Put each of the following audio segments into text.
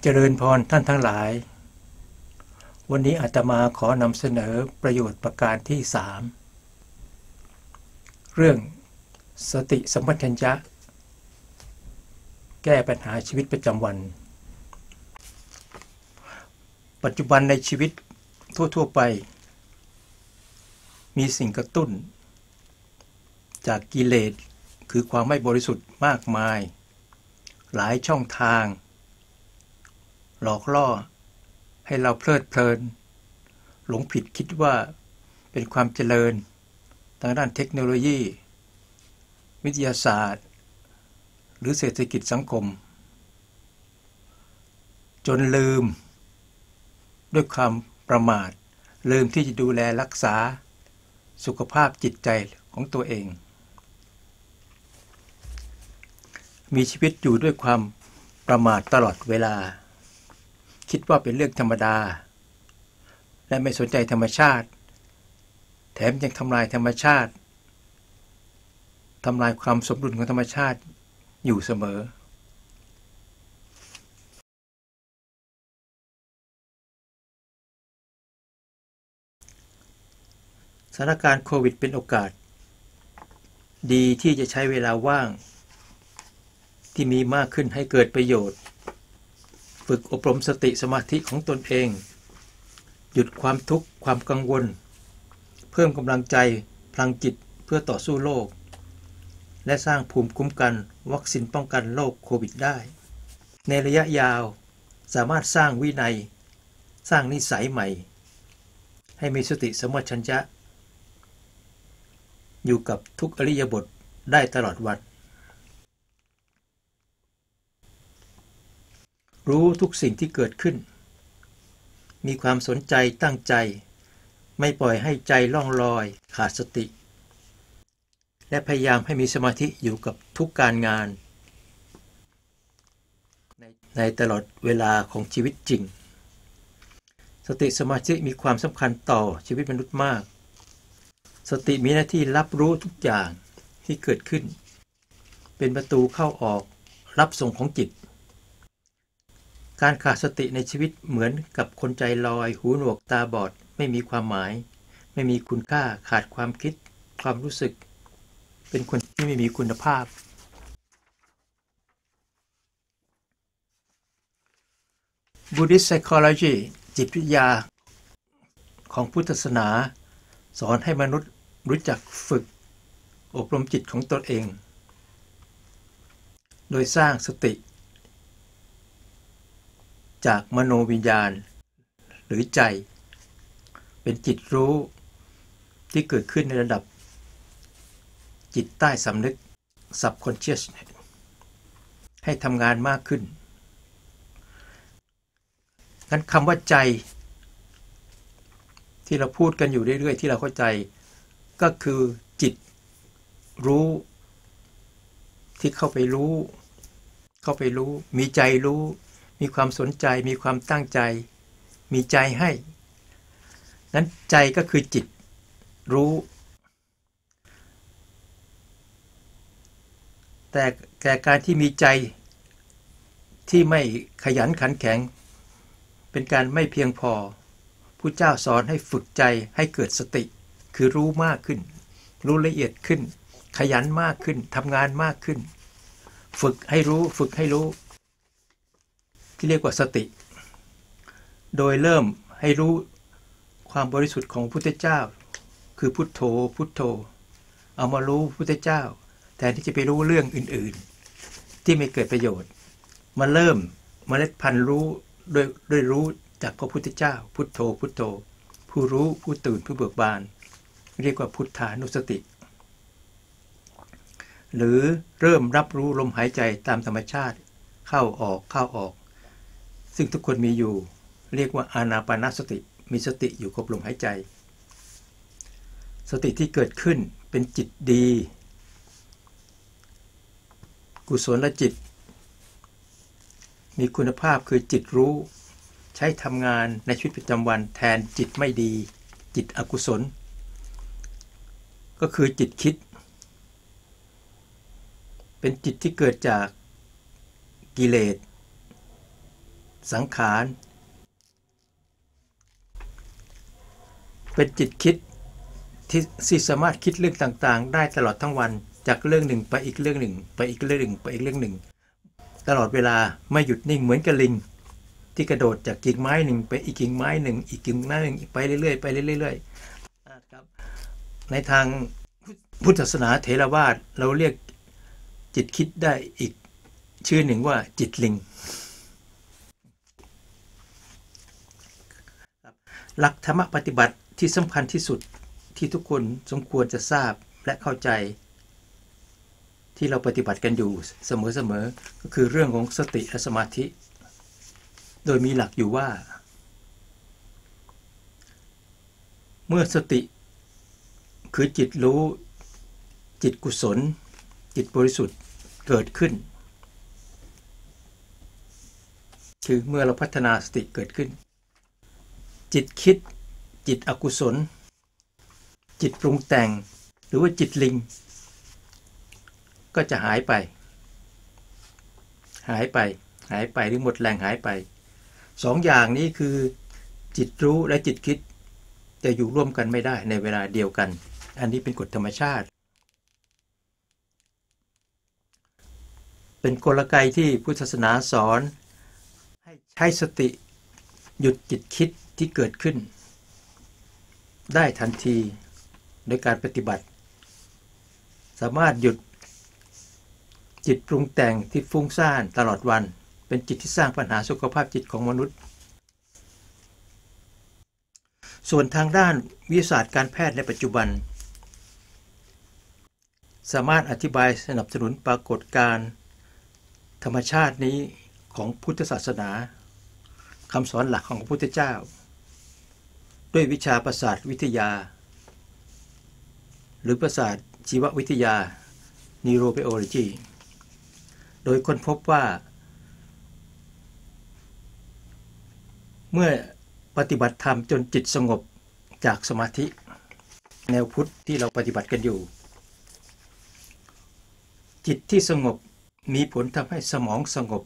เจริญพรท่านทั้งหลายวันนี้อาตมาขอนำเสนอประโยชน์ประการที่3เรื่องสติสัมปชัญญะแก้ปัญหาชีวิตประจำวันปัจจุบันในชีวิตทั่วๆไปมีสิ่งกระตุ้นจากกิเลสคือความไม่บริสุทธิ์มากมายหลายช่องทางหลอกล่อให้เราเพลิดเพลินหลงผิดคิดว่าเป็นความเจริญทางด้านเทคโนโลยีวิทยาศาสตร์หรือเศรษฐกิจสังคมจนลืมด้วยความประมาทลืมที่จะดูแลรักษาสุขภาพจิตใจของตัวเองมีชีวิตอยู่ด้วยความประมาทตลอดเวลาคิดว่าเป็นเรื่องธรรมดาและไม่สนใจธรรมชาติแถมยังทำลายธรรมชาติทำลายความสมดุลของธรรมชาติอยู่เสมอสถานการณ์โควิดเป็นโอกาสดีที่จะใช้เวลาว่างที่มีมากขึ้นให้เกิดประโยชน์ฝึกอบรมสติสมาธิของตนเองหยุดความทุกข์ความกังวลเพิ่มกำลังใจพลังจิตเพื่อต่อสู้โรคและสร้างภูมิคุ้มกันวัคซีนป้องกันโรคโควิดได้ในระยะยาวสามารถสร้างวินัยสร้างนิสัยใหม่ให้มีสติสัมปชัญญะอยู่กับทุกอิริยาบถได้ตลอดวันรู้ทุกสิ่งที่เกิดขึ้นมีความสนใจตั้งใจไม่ปล่อยให้ใจล่องลอยขาดสติและพยายามให้มีสมาธิอยู่กับทุกการงานในตลอดเวลาของชีวิตจริงสติสมาธิมีความสำคัญต่อชีวิตมนุษย์มากสติมีหน้าที่รับรู้ทุกอย่างที่เกิดขึ้นเป็นประตูเข้าออกรับส่งของจิตการขาดสติในชีวิตเหมือนกับคนใจลอยหูหนวกตาบอดไม่มีความหมายไม่มีคุณค่าขาดความคิดความรู้สึกเป็นคนที่ไม่มีคุณภาพ Buddhist Psychology จิตวิทยาของพุทธศาสนาสอนให้มนุษย์รู้จักฝึกอบรมจิตของตนเองโดยสร้างสติจากมโนวิญญาณหรือใจเป็นจิตรู้ที่เกิดขึ้นในระดับจิตใต้สำนึก subconscious ให้ทำงานมากขึ้นงั้นคำว่าใจที่เราพูดกันอยู่เรื่อยๆที่เราเข้าใจก็คือจิตรู้ที่เข้าไปรู้มีใจรู้มีความสนใจมีความตั้งใจมีใจให้นั้นใจก็คือจิตรู้แต่การที่มีใจที่ไม่ขยันขันแข็งเป็นการไม่เพียงพอผู้เจ้าสอนให้ฝึกใจให้เกิดสติคือรู้มากขึ้นรู้ละเอียดขึ้นขยันมากขึ้นทำงานมากขึ้นฝึกให้รู้ที่เรียกว่าสติโดยเริ่มให้รู้ความบริสุทธิ์ของพระพุทธเจ้าคือพุทโธเอามารู้พระพุทธเจ้าแทนที่จะไปรู้เรื่องอื่นๆที่ไม่เกิดประโยชน์มาเริ่มเมล็ดพันธุ์รู้ด้วยรู้จากพระพุทธเจ้าพุทโธผู้รู้ผู้ตื่นผู้เบิกบานเรียกว่าพุทธานุสติหรือเริ่มรับรู้ลมหายใจตามธรรมชาติเข้าออกซึ่งทุกคนมีอยู่เรียกว่าอานาปานสติมีสติอยู่กับลมหายใจสติที่เกิดขึ้นเป็นจิตดีกุศลจิตมีคุณภาพคือจิตรู้ใช้ทำงานในชีวิตประจำวันแทนจิตไม่ดีจิตอกุศลก็คือจิตคิดเป็นจิตที่เกิดจากกิเลสสังขารเป็นจิตคิดที่สามารถคิดเรื่องต่างๆได้ตลอดทั้งวันจากเรื่องหนึ่งไปอีกเรื่องหนึ่งไปอีกเรื่องหนึ่งไปอีกเรื่องหนึ่งตลอดเวลาไม่หยุดนิ่งเหมือนกับลิงที่กระโดดจากกิ่งไม้หนึ่งไปอีกกิ่งไม้หนึ่งอีกกิ่งไม้หนึ่งไปเรื่อยๆไปเรื่อยๆครับในทางพุทธศาสนาเถรวาทเราเรียกจิตคิดได้อีกชื่อหนึ่งว่าจิตลิงหลักธรรมปฏิบัติที่สำคัญที่สุดที่ทุกคนสมควรจะทราบและเข้าใจที่เราปฏิบัติกันอยู่เสมอๆก็คือเรื่องของสติและสมาธิโดยมีหลักอยู่ว่าเมื่อสติคือจิตรู้จิตกุศลจิตบริสุทธิ์เกิดขึ้นคือเมื่อเราพัฒนาสติเกิดขึ้นจิตคิดจิตอกุศลจิตปรุงแต่งหรือว่าจิตลิงก็จะหายไปหรือหมดแรงหายไปสองอย่างนี้คือจิตรู้และจิตคิดจะอยู่ร่วมกันไม่ได้ในเวลาเดียวกันอันนี้เป็นกฎธรรมชาติเป็นกลไกที่พุทธศาสนาสอนให้ใช้สติหยุดจิตคิดที่เกิดขึ้นได้ทันทีโดยการปฏิบัติสามารถหยุดจิตปรุงแต่งที่ฟุ้งซ่านตลอดวันเป็นจิตที่สร้างปัญหาสุขภาพจิตของมนุษย์ส่วนทางด้านวิทยาศาสตร์การแพทย์ในปัจจุบันสามารถอธิบายสนับสนุนปรากฏการณ์ธรรมชาตินี้ของพุทธศาสนาคำสอนหลักของพระพุทธเจ้าด้วยวิชาประสาทวิทยาหรือประสาทชีววิทยา Neurobiology โดยค้นพบว่าเมื่อปฏิบัติธรรมจนจิตสงบจากสมาธิแนวพุทธที่เราปฏิบัติกันอยู่จิตที่สงบมีผลทำให้สมองสงบ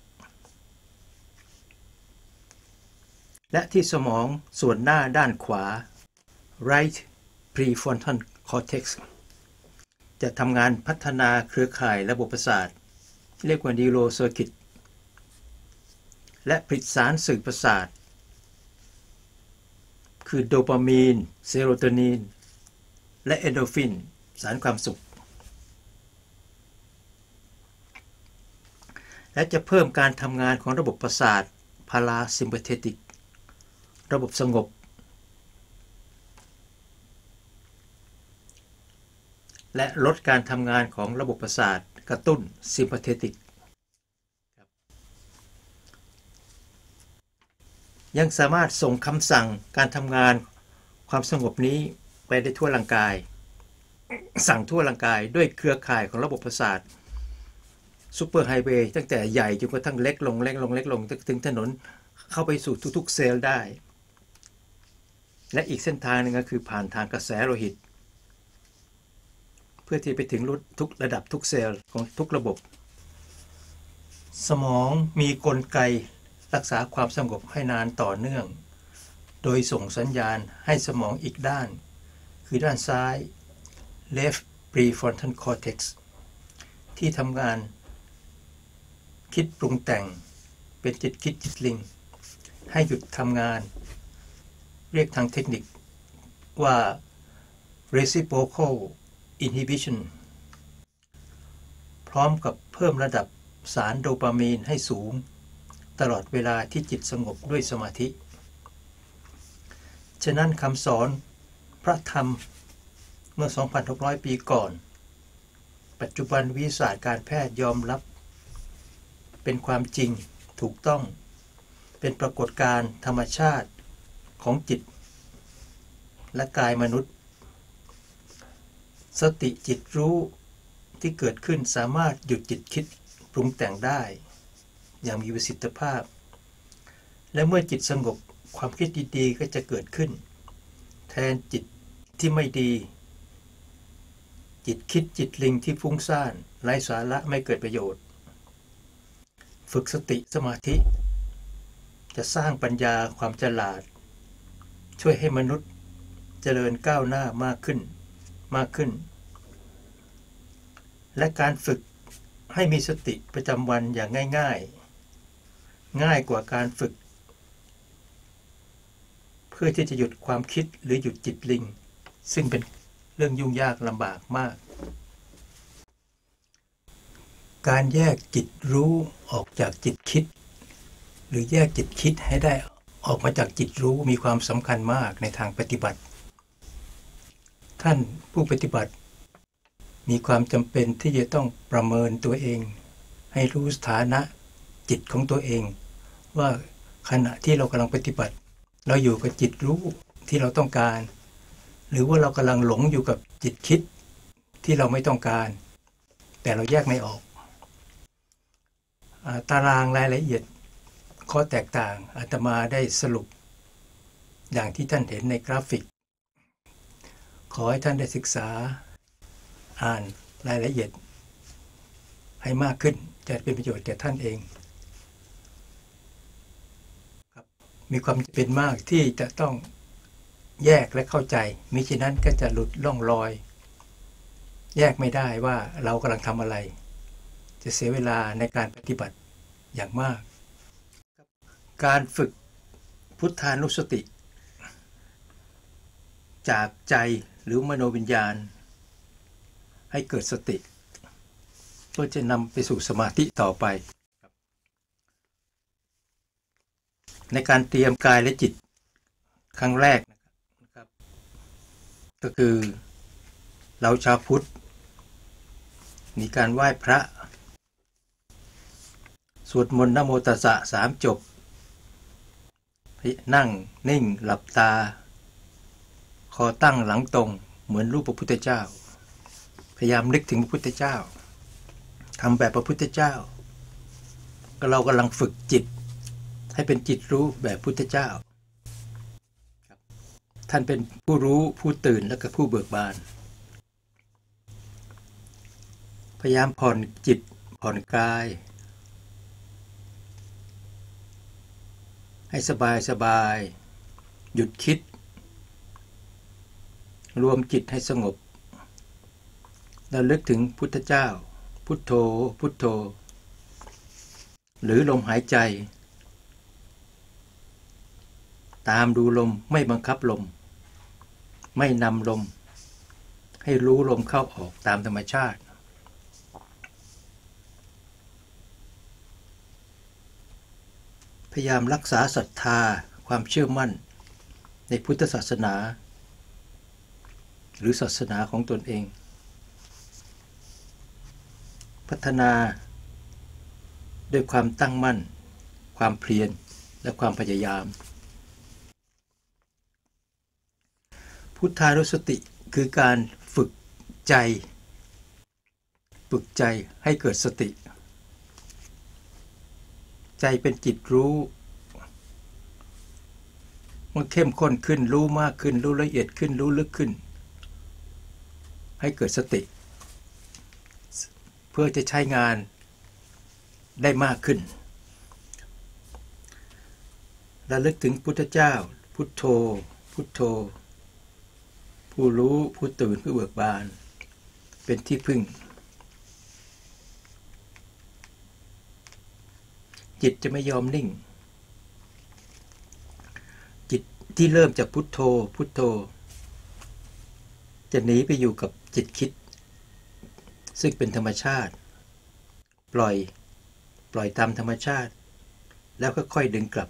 และที่สมองส่วนหน้าด้านขวา right prefrontal cortex จะทำงานพัฒนาเครือข่ายระบบประสาทเรียกว่า neural circuit และผลิตสารสื่อประสาทคือโดปามีนเซโรโทนินและเอนโดรฟินสารความสุขและจะเพิ่มการทำงานของระบบประสาทพาราซิมพาเทติกระบบสงบและลดการทำงานของระบบประสาทกระตุ้นซิมพาเทติกยังสามารถส่งคำสั่งการทำงานความสงบนี้ไปได้ทั่วร่างกายสั่งทั่วร่างกายด้วยเครือข่ายของระบบประสาทซูเปอร์ไฮเวย์ตั้งแต่ใหญ่จนกระทั่งเล็กลงถึงถนนเข้าไปสู่ทุกๆเซลล์ได้และอีกเส้นทางหนึ่งก็คือผ่านทางกระแสโลหิตเพื่อที่ไปถึงทุกระดับทุกเซลล์ของทุกระบบสมองมีกลไกรักษาความสงบให้นานต่อเนื่องโดยส่งสัญญาณให้สมองอีกด้านคือด้านซ้าย left prefrontal cortex ที่ทำงานคิดปรุงแต่งเป็นจิตคิดจิตลิงให้หยุดทำงานเรียกทางเทคนิคว่า reciprocal inhibition พร้อมกับเพิ่มระดับสารโดปามีนให้สูงตลอดเวลาที่จิตสงบด้วยสมาธิฉะนั้นคำสอนพระธรรมเมื่อ 2,600 ปีก่อนปัจจุบันวิทยาศาสตร์การแพทย์ยอมรับเป็นความจริงถูกต้องเป็นปรากฏการณ์ธรรมชาติของจิตและกายมนุษย์สติจิตรู้ที่เกิดขึ้นสามารถหยุดจิตคิดปรุงแต่งได้อย่างมีประสิทธิภาพและเมื่อจิตสงบความคิดดีๆก็จะเกิดขึ้นแทนจิตที่ไม่ดีจิตคิดจิตลิงที่ฟุ้งซ่านไร้สาระไม่เกิดประโยชน์ฝึกสติสมาธิจะสร้างปัญญาความฉลาดช่วยให้มนุษย์เจริญก้าวหน้ามากขึ้นและการฝึกให้มีสติประจำวันอย่างง่ายกว่าการฝึกเพื่อที่จะหยุดความคิดหรือหยุดจิตลิงซึ่งเป็นเรื่องยุ่งยากลำบากมากการแยกจิตรู้ออกจากจิตคิดหรือแยกจิตคิดให้ได้ออกมาจากจิตรู้มีความสำคัญมากในทางปฏิบัติท่านผู้ปฏิบัติมีความจำเป็นที่จะต้องประเมินตัวเองให้รู้สถานะจิตของตัวเองว่าขณะที่เรากำลังปฏิบัติเราอยู่กับจิตรู้ที่เราต้องการหรือว่าเรากำลังหลงอยู่กับจิตคิดที่เราไม่ต้องการแต่เราแยกไม่ออกตารางรายละเอียดข้อแตกต่างอาตมาได้สรุปอย่างที่ท่านเห็นในกราฟิกขอให้ท่านได้ศึกษาอ่านรายละเอียดให้มากขึ้นจะเป็นประโยชน์แก่ท่านเองครับมีความจำเป็นมากที่จะต้องแยกและเข้าใจมิฉะนั้นก็จะหลุดล่องลอยแยกไม่ได้ว่าเรากำลังทำอะไรจะเสียเวลาในการปฏิบัติอย่างมากการฝึกพุทธานุสติจากใจหรือมโนวิญญาณให้เกิดสติเพื่อจะนำไปสู่สมาธิต่อไปในการเตรียมกายและจิตครั้งแรกนะครับก็คือเราชาวพุทธมีการไหว้พระสวดมนต์นะโมตัสสะ3 จบนั่งนิ่งหลับตาคอตั้งหลังตรงเหมือนรูปพระพุทธเจ้าพยายามนึกถึงพระพุทธเจ้าทำแบบพระพุทธเจ้าก็เรากำลังฝึกจิตให้เป็นจิตรู้แบบพุทธเจ้าท่านเป็นผู้รู้ผู้ตื่นและก็ผู้เบิกบานพยายามผ่อนจิตผ่อนกายให้สบายหยุดคิดรวมจิตให้สงบแล้วลึกถึงพุทธเจ้าพุทโธพุทโธหรือลมหายใจตามดูลมไม่บังคับลมไม่นำลมให้รู้ลมเข้าออกตามธรรมชาติพยายามรักษาศรัทธาความเชื่อมั่นในพุทธศาสนาหรือศาสนาของตนเองพัฒนาด้วยความตั้งมั่นความเพียรและความพยายามพุทธานุสติคือการฝึกใจให้เกิดสติใจเป็นจิตรู้มันเข้มข้นขึ้นรู้มากขึ้นรู้ละเอียดขึ้นรู้ลึกขึ้นให้เกิดสติเพื่อจะใช้งานได้มากขึ้นระลึกถึงพุทธเจ้าพุทโธพุทโธผู้รู้ผู้ตื่นผู้เบิกบานเป็นที่พึ่งจิตจะไม่ยอมนิ่งจิตที่เริ่มจากพุทโธพุทโธจะหนีไปอยู่กับจิตคิดซึ่งเป็นธรรมชาติปล่อยตามธรรมชาติแล้วก็ค่อยดึงกลับ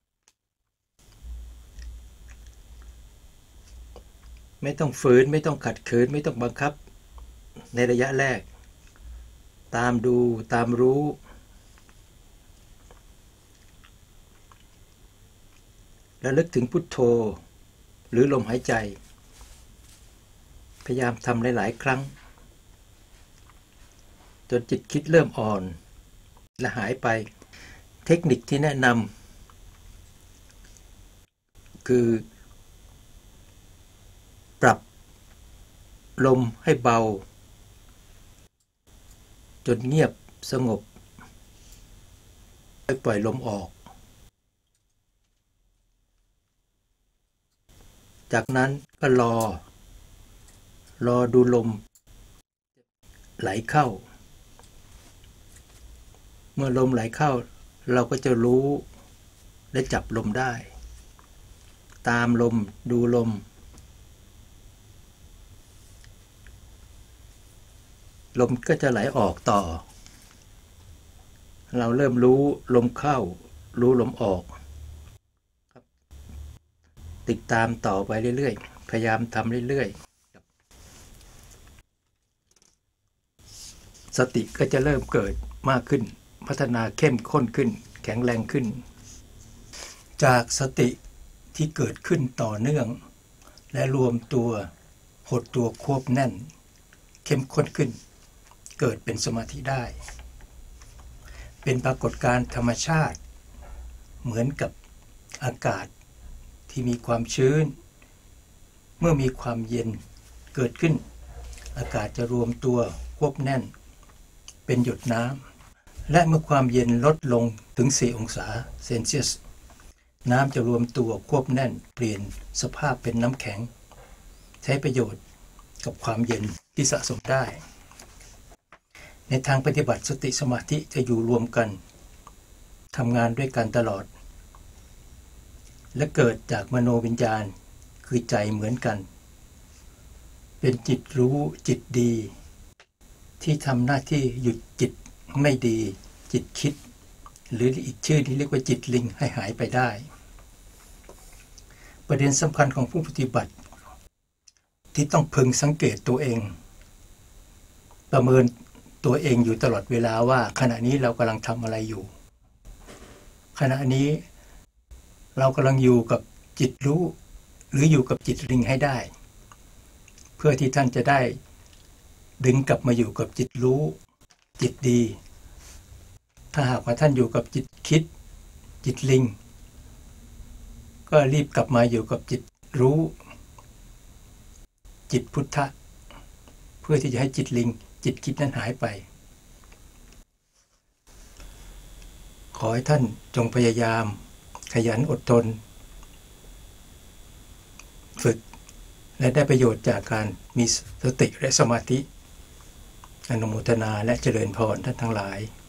ไม่ต้องฝืนไม่ต้องขัดขืนไม่ต้องบังคับในระยะแรกตามดูตามรู้แล้วลึกถึงพุทโธหรือลมหายใจพยายามทำหลายๆครั้งจนจิตคิดเริ่มอ่อนและหายไปเทคนิคที่แนะนำคือปรับลมให้เบาจนเงียบสงบปล่อยลมออกจากนั้นก็รอดูลมไหลเข้าเมื่อลมไหลเข้าเราก็จะรู้และจับลมได้ตามลมดูลมก็จะไหลออกต่อเราเริ่มรู้ลมเข้ารู้ลมออกติดตามต่อไปเรื่อยๆพยายามทำเรื่อยๆสติก็จะเริ่มเกิดมากขึ้นพัฒนาเข้มข้นขึ้นแข็งแรงขึ้นจากสติที่เกิดขึ้นต่อเนื่องและรวมตัวหดตัวควบแน่นเข้มข้นขึ้นเกิดเป็นสมาธิได้เป็นปรากฏการณ์ธรรมชาติเหมือนกับอากาศที่มีความชื้นเมื่อมีความเย็นเกิดขึ้นอากาศจะรวมตัวควบแน่นเป็นหยดน้ำและเมื่อความเย็นลดลงถึง4องศาเซลเซียสน้ำจะรวมตัวควบแน่นเปลี่ยนสภาพเป็นน้ำแข็งใช้ประโยชน์กับความเย็นที่สะสมได้ในทางปฏิบัติสติสมาธิจะอยู่รวมกันทำงานด้วยกันตลอดและเกิดจากมโนวิญญาณคือใจเหมือนกันเป็นจิตรู้จิตดีที่ทำหน้าที่หยุดจิตไม่ดีจิตคิดหรืออีกชื่อที่เรียกว่าจิตลิงให้หายไปได้ประเด็นสำคัญของผู้ปฏิบัติที่ต้องพึงสังเกตตัวเองประเมินตัวเองอยู่ตลอดเวลาว่าขณะนี้เรากำลังทำอะไรอยู่ขณะนี้เรากำลังอยู่กับจิตรู้หรืออยู่กับจิตลิงให้ได้เพื่อที่ท่านจะได้ดึงกลับมาอยู่กับจิตรู้จิตดีถ้าหากว่าท่านอยู่กับจิตคิดจิตลิงก็รีบกลับมาอยู่กับจิตรู้จิตพุทธะเพื่อที่จะให้จิตลิงจิตคิดนั้นหายไปขอให้ท่านจงพยายามขยันอดทนฝึกและได้ประโยชน์จากการมีสติและสมาธิอนุโมทนาและเจริญพรท่านทั้งหลาย